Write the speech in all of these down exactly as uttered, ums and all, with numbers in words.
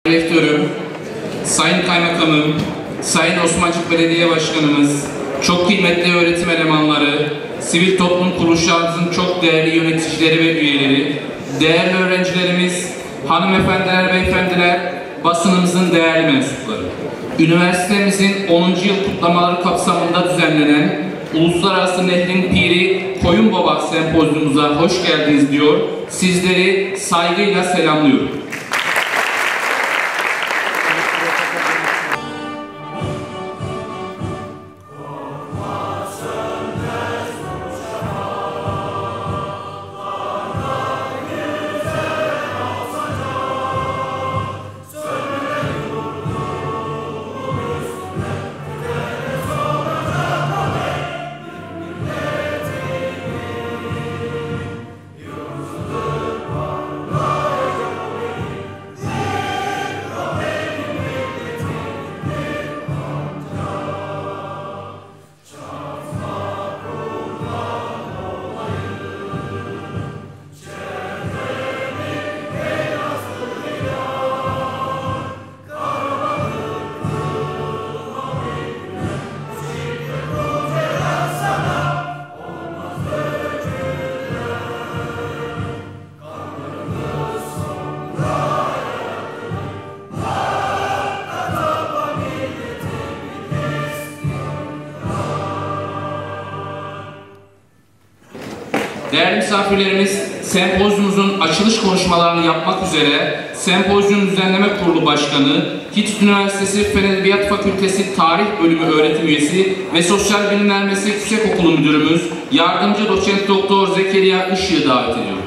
Rektörüm, Sayın Kaymakamım, Sayın Osmancık Belediye Başkanımız, çok kıymetli öğretim elemanları, sivil toplum kuruluşlarımızın çok değerli yöneticileri ve üyeleri, değerli öğrencilerimiz, hanımefendiler, beyefendiler, basınımızın değerli mensupları. Üniversitemizin onuncu yıl kutlamaları kapsamında düzenlenen Uluslararası Nehrin Piri Koyunbaba Sempozyumumuza hoş geldiniz diyor. Sizleri saygıyla selamlıyorum. Değerli misafirlerimiz, sempozyumumuzun açılış konuşmalarını yapmak üzere Sempozyum Düzenleme Kurulu Başkanı, Hitit Üniversitesi Fen Edebiyat Fakültesi Tarih Bölümü Öğretim Üyesi ve Sosyal Bilimler Meslek Yüksekokulu Müdürümüz, Yardımcı Doçent Doktor Zekeriya Işık'ı davet ediyorum.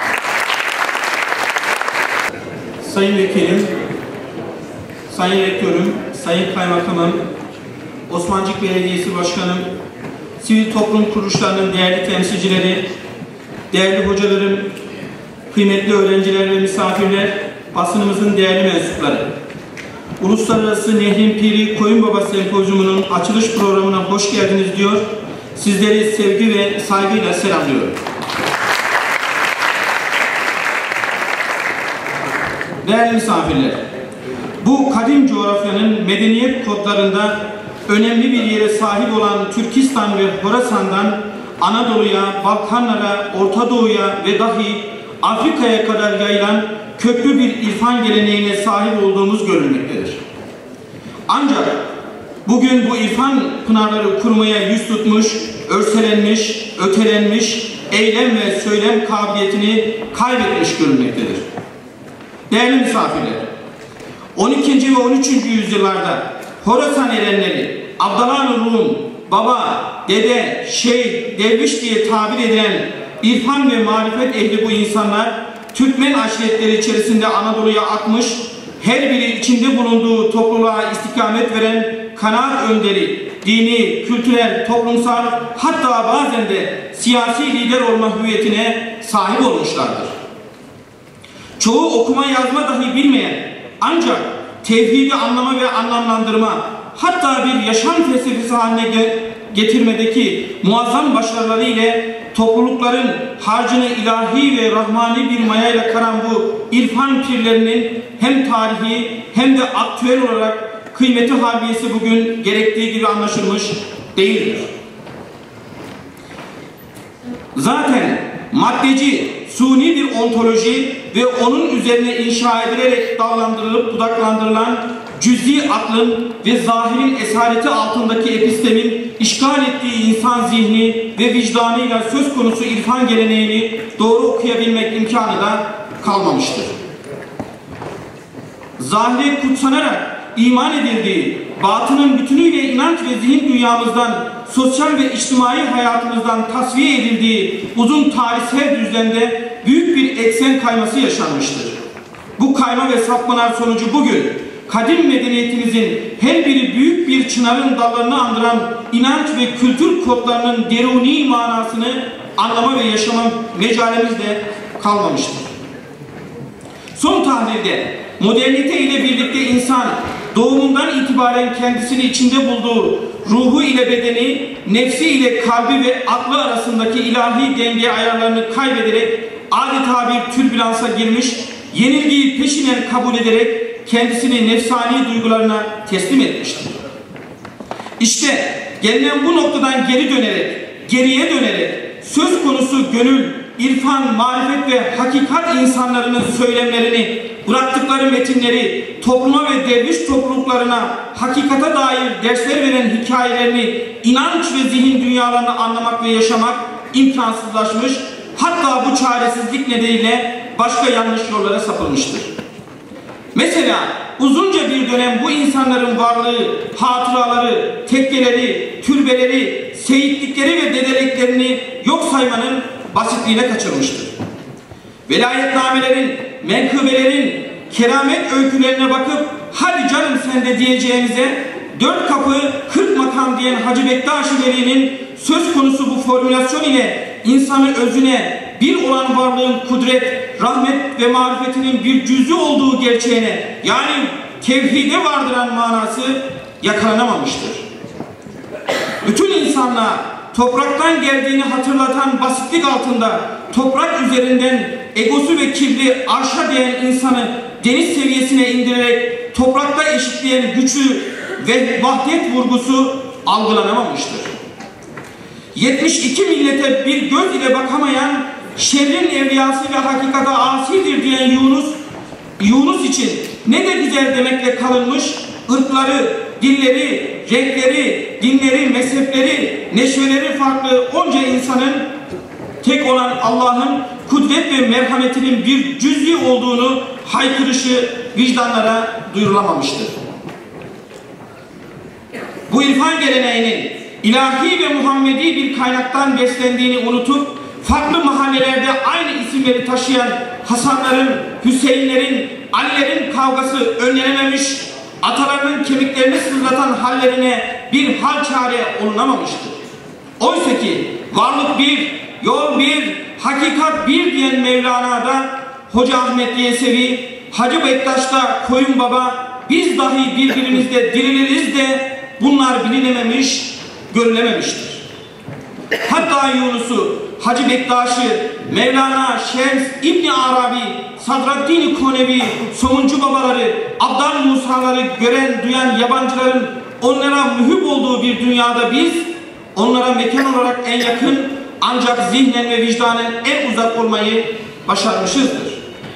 Sayın Vekilim, Sayın Rektörüm, Sayın Kaymakamım, Osmancık Belediyesi Başkanım, sivil toplum kuruluşlarının değerli temsilcileri, değerli hocalarım, kıymetli öğrenciler ve misafirler, basınımızın değerli mensupları. Uluslararası Nehrin Piri Koyunbaba Sempozyumu'nun açılış programına hoş geldiniz diyor. Sizleri sevgi ve saygıyla selamlıyorum. Değerli misafirler, bu kadim coğrafyanın medeniyet kodlarında önemli bir yere sahip olan Türkistan ve Horasan'dan Anadolu'ya, Balkanlara, Orta Doğu'ya ve dahi Afrika'ya kadar yayılan köklü bir irfan geleneğine sahip olduğumuz görülmektedir. Ancak bugün bu irfan pınarları kurmaya yüz tutmuş, örselenmiş, ötelenmiş, eylem ve söylem kabiliyetini kaybetmiş görülmektedir. Değerli misafirler, on ikinci ve on üçüncü yüzyıllarda Horasan erenleri, Abdallah-ı Rum, baba, dede, şeyh, derviş diye tabir edilen irfan ve marifet ehli bu insanlar, Türkmen aşiretleri içerisinde Anadolu'ya akmış, her biri içinde bulunduğu topluluğa istikamet veren kanaat önderi, dini, kültürel, toplumsal, hatta bazen de siyasi lider olma hüviyetine sahip olmuşlardır. Çoğu okuma yazma dahi bilmeyen, ancak tevhidi anlama ve anlamlandırma, hatta bir yaşam felsefesi haline getirmedeki muazzam başarıları ile toplulukların harcını ilahi ve rahmani bir mayayla karan bu irfan pirlerinin hem tarihi hem de aktüel olarak kıymeti harbiyesi bugün gerektiği gibi anlaşılmış değildir. Zaten maddeci, suni bir ontoloji ve onun üzerine inşa edilerek dallandırılıp budaklandırılan cüz'i aklın ve zahirin esareti altındaki epistemin işgal ettiği insan zihni ve vicdanıyla söz konusu irfan geleneğini doğru okuyabilmek imkanı da kalmamıştır. Zahire kutsanarak iman edildiği, batının bütünüyle inanç ve zihin dünyamızdan, sosyal ve içtimai hayatımızdan tasfiye edildiği uzun tarihsel düzlemde büyük bir eksen kayması yaşanmıştır. Bu kayma ve sapmalar sonucu bugün kadim medeniyetimizin her biri büyük bir çınarın dallarını andıran inanç ve kültür kodlarının deruni manasını anlama ve yaşama mecalimiz de kalmamıştır. Son tahlilde modernite ile birlikte insan doğumundan itibaren kendisini içinde bulduğu ruhu ile bedeni, nefsi ile kalbi ve aklı arasındaki ilahi denge ayarlarını kaybederek adeta bir türbülansa girmiş, yenilgiyi peşinen kabul ederek kendisini nefsani duygularına teslim etmiştir. İşte gelinen bu noktadan geri dönerek, geriye dönerek söz konusu gönül, irfan, marifet ve hakikat insanlarının söylemlerini, bıraktıkları metinleri, topluma ve derviş topluluklarına hakikate dair dersler veren hikayelerini inanç ve zihin dünyalarını anlamak ve yaşamak imkansızlaşmış, hatta bu çaresizlik nedeniyle başka yanlış yollara sapılmıştır. Mesela uzunca bir dönem bu insanların varlığı, hatıraları, tekkeleri, türbeleri, seyitlikleri ve dedeliklerini yok saymanın basitliğine kaçırmıştır. Velayetnamelerin, menkıbelerin, keramet öykülerine bakıp hadi canım sen de diyeceğimize dört kapı kırk makam diyen Hacı Bektaş-ı Veli'nin söz konusu bu formülasyon ile insanı özüne bir olan varlığın kudret, rahmet ve marifetinin bir cüzü olduğu gerçeğine, yani tevhide vardıran manası yakalanamamıştır. Bütün insanlığa topraktan geldiğini hatırlatan basitlik altında toprak üzerinden egosu ve kibri arşa değen insanı deniz seviyesine indirerek toprakta eşitleyen güçlü ve vahdet vurgusu algılanamamıştır. yetmiş iki millete bir göz ile bakamayan, şerrin evliyası ve hakikate asidir diyen Yunus, Yunus için ne de güzel demekle kalınmış, ırkları, dilleri, renkleri, dinleri, mezhepleri, neşveleri farklı onca insanın tek olan Allah'ın kudret ve merhametinin bir cüz'i olduğunu haykırışı vicdanlara duyurulamamıştır. Bu irfan geleneğinin ilahi ve Muhammedi bir kaynaktan beslendiğini unutup farklı mahallelerde aynı isimleri taşıyan Hasanların, Hüseyinlerin, Alilerin kavgası önlenememiş, atalarının kemiklerini sızlatan hallerine bir hal çare olunamamıştır. Oysa ki varlık bir, yol bir, hakikat bir diyen Mevlana'da, Hoca Ahmet Yesevi, Hacı Bektaş'ta Koyun Baba, biz dahi birbirimizde diriliriz de bunlar bilinememiş, görülememiştir. Hatta Yunus'u, Hacı Bektaş'ı, Mevlana, Şems, İbni Arabi, Sadraddin Konevi, Somuncu babaları, Abdal Musaları gören, duyan yabancıların onlara mühip olduğu bir dünyada biz, onlara mekan olarak en yakın, ancak zihnen ve vicdanen en uzak olmayı başarmışızdır.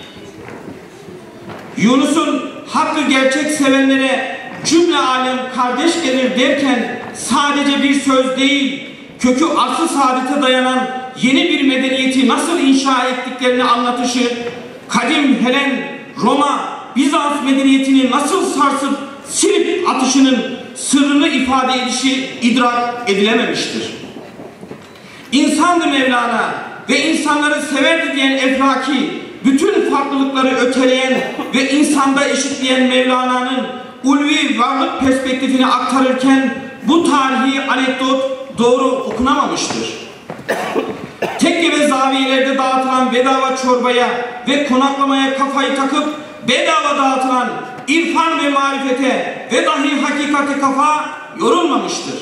Yunus'un hakkı gerçek sevenlere cümle alem kardeş gelir derken sadece bir söz değil, kökü aslı saadete dayanan yeni bir medeniyeti nasıl inşa ettiklerini anlatışı, kadim Helen, Roma, Bizans medeniyetini nasıl sarsıp silip atışının sırrını ifade edişi idrak edilememiştir. İnsandı Mevlana ve insanları severdi diyen Eflaki, bütün farklılıkları öteleyen ve insanda eşitleyen Mevlana'nın ulvi varlık perspektifini aktarırken bu tarihi anekdot doğru okunamamıştır. Tekke ve zaviyelerde dağıtılan bedava çorbaya ve konaklamaya kafayı takıp bedava dağıtılan irfan ve marifete ve dahi hakikate kafa yorulmamıştır.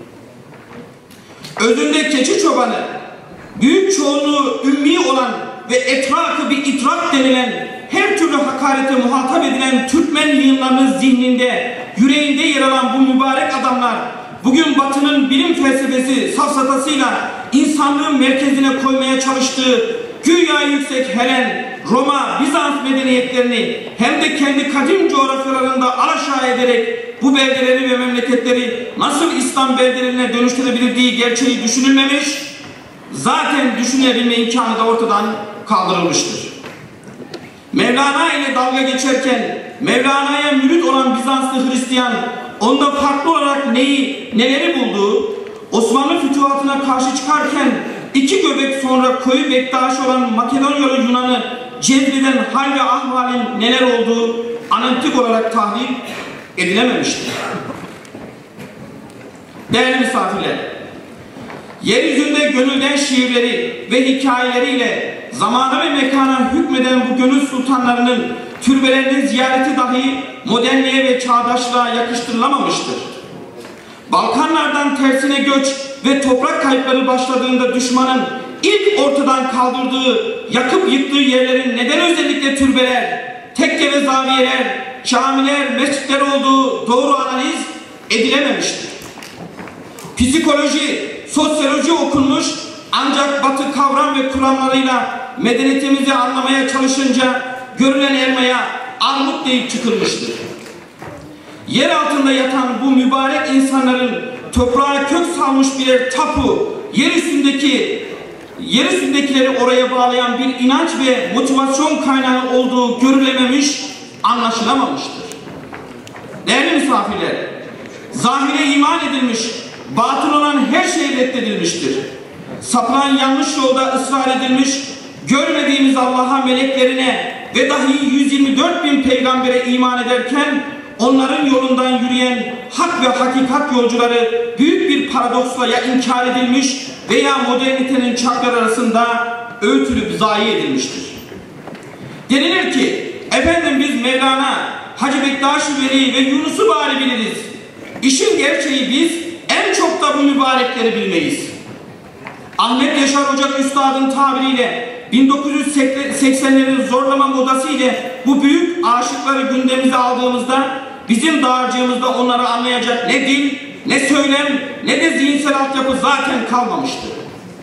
Özünde keçi çobanı, büyük çoğunluğu ümmi olan ve etrafı bir itrak denilen her türlü hakarete muhatap edilen Türkmen yığınlarının zihninde, yüreğinde yer alan bu mübarek adamlar bugün Batı'nın bilim felsefesi safsatasıyla insanlığın merkezine koymaya çalıştığı güya yüksek Helen, Roma, Bizans medeniyetlerini hem de kendi kadim coğrafyalarında alaşağı ederek bu beldeleri ve memleketleri nasıl İslam beldelerine dönüştürebildiği gerçeği düşünülmemiş, zaten düşünebilme imkanı da ortadan kaldırılmıştır. Mevlana ile dalga geçerken Mevlana'ya mürit olan Bizanslı Hristiyan onda farklı olarak neyi, neleri bulduğu, Osmanlı fütühatına karşı çıkarken iki göbek sonra koyu Bektaş olan Makedonyalı Yunan'ı cezbeden hal ve ahvalin neler olduğu analitik olarak tahlil edilememiştir. Değerli misafirler, yeryüzünde gönülden şiirleri ve hikayeleriyle zamana ve mekana hükmeden bu gönül sultanlarının türbelerinin ziyareti dahi modernliğe ve çağdaşlığa yakıştırılamamıştır. Balkanlardan tersine göç ve toprak kayıpları başladığında düşmanın ilk ortadan kaldırdığı, yakıp yıktığı yerlerin neden özellikle türbeler, tekke ve zaviyeler, camiler, mescitler olduğu doğru analiz edilememiştir. Psikoloji, sosyoloji okunmuş ancak Batı kavram ve kuramlarıyla medeniyetimizi anlamaya çalışınca görülen elmaya armut deyip çıkılmıştır. Yer altında yatan bu mübarek insanların toprağa kök salmış birer tapu, yer üstündeki yer üstündekileri oraya bağlayan bir inanç ve motivasyon kaynağı olduğu görülememiş, anlaşılamamıştır. Değerli misafirler, zahire iman edilmiş, batıl olan her şey reddedilmiştir. Sapılan yanlış yolda ısrar edilmiş, görmediğimiz Allah'a, meleklerine ve dahi yüz yirmi dört bin peygambere iman ederken onların yolundan yürüyen hak ve hakikat yolcuları büyük bir paradoksla ya inkar edilmiş veya modernitenin çarkları arasında öğütülüp zayi edilmiştir. Denilir ki, efendim biz Mevlana, Hacı Bektaş-ı Veli ve Yunus'u bari biliriz. İşin gerçeği biz en çok da bu mübarekleri bilmeyiz. Ahmet Yaşar Ocak Üstad'ın tabiriyle bin dokuz yüz seksenlerin zorlama modası ile bu büyük aşıkları gündemimize aldığımızda bizim dağarcığımızda onları anlayacak ne dil, ne söylem, ne de zihinsel altyapı zaten kalmamıştır.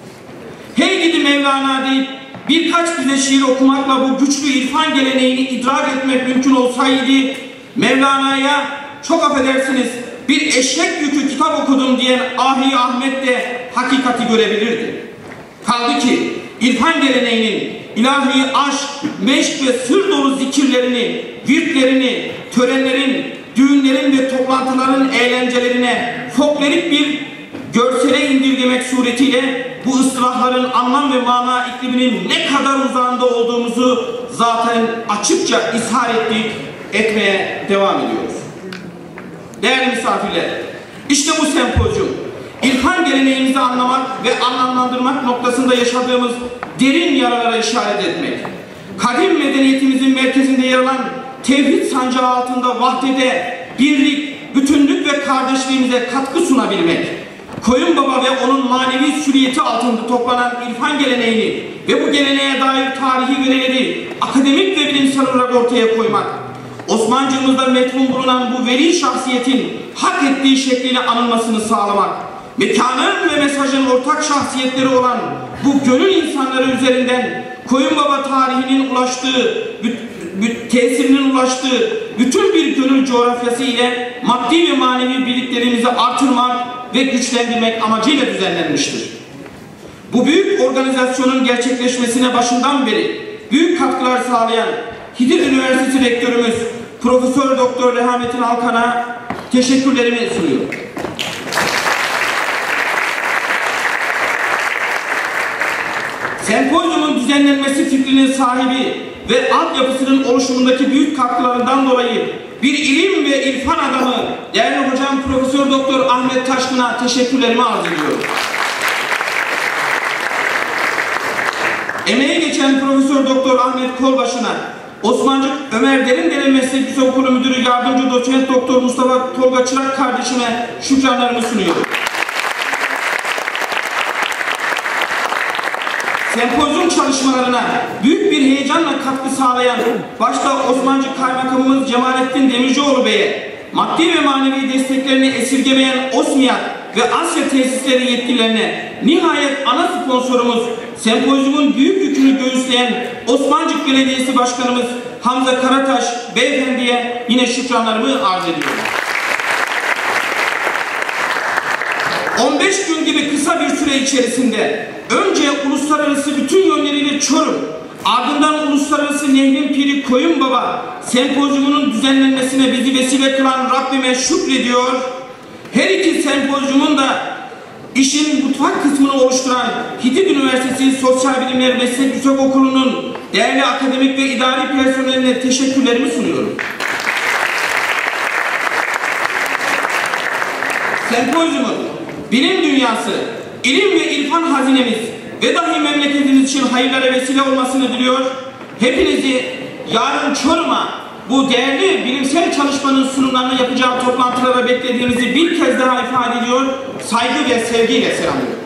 Hey gidi Mevlana deyip birkaç bize şiir okumakla bu güçlü irfan geleneğini idrak etmek mümkün olsaydı, Mevlana'ya çok affedersiniz bir eşek yükü kitap okudum diyen Ahi Ahmet de hakikati görebilirdi. Kaldı ki irfan geleneğinin ilahi aşk, meşk ve sır dolu zikirlerini, virtlerini, törenlerin, düğünlerin ve toplantıların eğlencelerine folklorik bir görsele indirgemek suretiyle bu ıslahların anlam ve mana ikliminin ne kadar uzağında olduğumuzu zaten açıkça ishar ettik, etmeye devam ediyoruz. Değerli misafirler, işte bu sempozyum, İrfan geleneğimizi anlamak ve anlamlandırmak noktasında yaşadığımız derin yaralara işaret etmek, kadim medeniyetimizin merkezinde yer alan tevhid sancağı altında vahdede, birlik, bütünlük ve kardeşliğimize katkı sunabilmek, Koyun Baba ve onun manevi süriyeti altında toplanan irfan geleneğini ve bu geleneğe dair tarihi verileri akademik ve bilimsel olarak ortaya koymak, Osmancılığımızda metfun bulunan bu veli şahsiyetin hak ettiği şekliyle anılmasını sağlamak, mekanın ve mesajın ortak şahsiyetleri olan bu gönül insanları üzerinden Koyun Baba tarihinin ulaştığı, tesirinin ulaştığı bütün bir gönül coğrafyası ile maddi ve manevi birliklerimizi artırmak ve güçlendirmek amacıyla düzenlenmiştir. Bu büyük organizasyonun gerçekleşmesine başından beri büyük katkılar sağlayan Hitit Üniversitesi Rektörümüz Profesör Doktor Rehamettin Alkan'a teşekkürlerimi sunuyorum. Sempozyumun düzenlenmesi fikrinin sahibi ve altyapısının oluşumundaki büyük katkılarından dolayı bir ilim ve irfan adamı değerli hocam Profesör Doktor Ahmet Taşkın'a teşekkürlerimi arz ediyorum. Emeği geçen Profesör Doktor Ahmet Kolbaşı'na, Osmancık Ömer Derindere Meslek Yüksekokulu Müdürü Yardımcı Doçent Doktor Mustafa Tolga Çırak kardeşime şükranlarımı sunuyorum. Sempozyum çalışmalarına büyük bir heyecanla katkı sağlayan başta Osmancık Kaymakamımız Cemalettin Demircioğlu Bey'e, maddi ve manevi desteklerini esirgemeyen OSMİAD ve Asya tesisleri yetkililerine, nihayet ana sponsorumuz sempozyumun büyük yükünü göğüsleyen Osmancık Belediyesi Başkanımız Hamza Karataş Beyefendi'ye yine şükranlarımı arz ediyorum. on beş gün gibi kısa bir süre içerisinde önce uluslararası bütün yönleriyle Çorum, ardından uluslararası Nehrin Piri Koyun Baba sempozyumunun düzenlenmesine bizi vesile kılan Rabbime şükrediyor. Her iki sempozyumun da işin mutfak kısmını oluşturan Hitit Üniversitesi Sosyal Bilimler Meslek Yüksekokulu'nun değerli akademik ve idari personeline teşekkürlerimi sunuyorum. Sempozyumun bilim dünyası, ilim ve irfan hazinemiz ve dahi memleketimiz için hayırlara vesile olmasını diliyor. Hepinizi yarın Çorum'a bu değerli bilimsel çalışmanın sunumlarını yapacağım toplantılara beklediğimizi bir kez daha ifade ediyor. Saygı ve sevgiyle selamlıyorum.